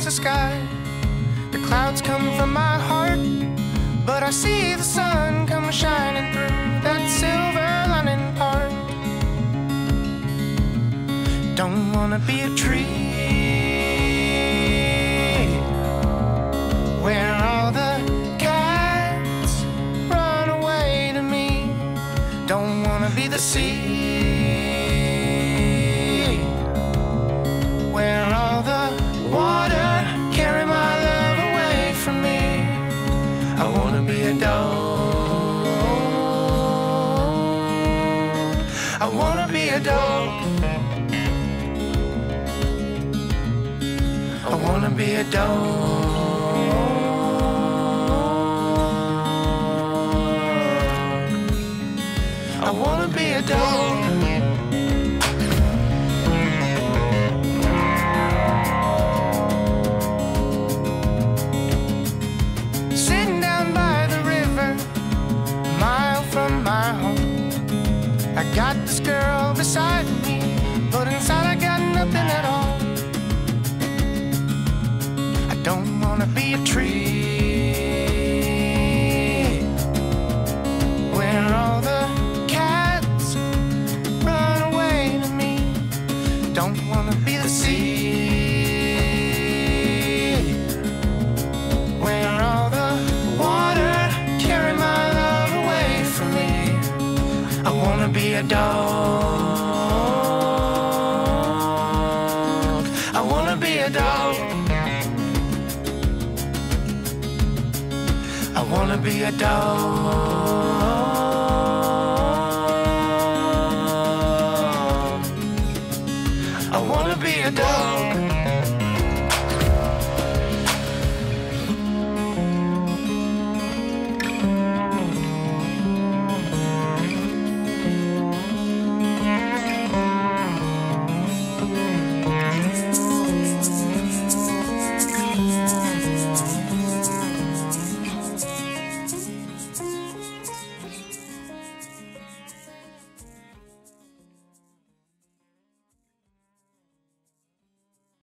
the sky. The clouds come from my heart, but I see the sun come shining through that silver lining part. Don't wanna be a tree where all the cats run away to me. Don't wanna be the sea where all the water carry my love away from me. I wanna be a dog. I wanna be a dog. I wanna be a dog. I wanna be a dog. Sitting down by the river, a mile from my home. I got this girl beside me, but inside I got nothing at all. I don't wanna be a tree where all the cats run away to me. Don't wanna be the sea where all the water carry my love away from me. I wanna be a dog. I wanna be a dog. I wanna be a dog.